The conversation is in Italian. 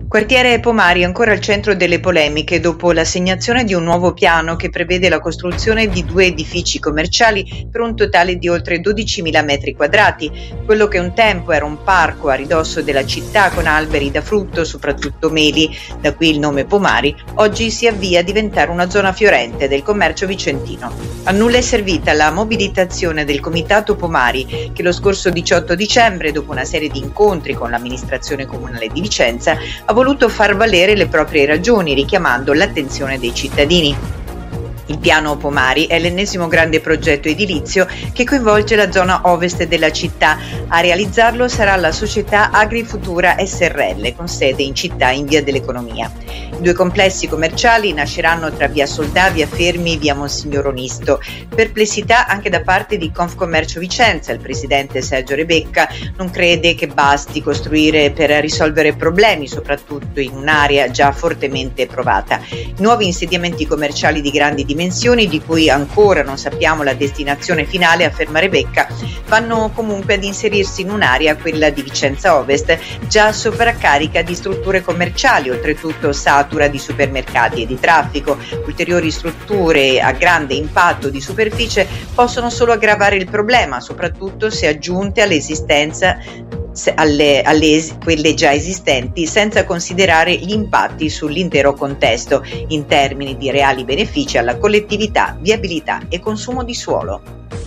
Quartiere Pomari ancora al centro delle polemiche dopo l'assegnazione di un nuovo piano che prevede la costruzione di 2 edifici commerciali per un totale di oltre 12.000 metri quadrati. Quello che un tempo era un parco a ridosso della città con alberi da frutto, soprattutto meli, da qui il nome Pomari, oggi si avvia a diventare una zona fiorente del commercio vicentino. A nulla è servita la mobilitazione del Comitato Pomari che lo scorso 18 dicembre, dopo una serie di incontri con l'amministrazione comunale di Vicenza, ha voluto far valere le proprie ragioni, richiamando l'attenzione dei cittadini. Il piano Pomari è l'ennesimo grande progetto edilizio che coinvolge la zona ovest della città. A realizzarlo sarà la società Agrifutura SRL, con sede in città in via dell'Economia. I 2 complessi commerciali nasceranno tra via Soldà, via Fermi e via Monsignor Onisto. Perplessità anche da parte di Confcommercio Vicenza. Il presidente Sergio Rebecca non crede che basti costruire per risolvere problemi, soprattutto in un'area già fortemente provata. I nuovi insediamenti commerciali di grandi dimensioni, di cui ancora non sappiamo la destinazione finale, afferma Rebecca, vanno comunque ad inserirsi in un'area, quella di Vicenza Ovest, già sovraccarica di strutture commerciali, oltretutto satura di supermercati e di traffico. Ulteriori strutture a grande impatto di superficie possono solo aggravare il problema, soprattutto se aggiunte quelle già esistenti, senza considerare gli impatti sull'intero contesto in termini di reali benefici alla collettività, viabilità e consumo di suolo.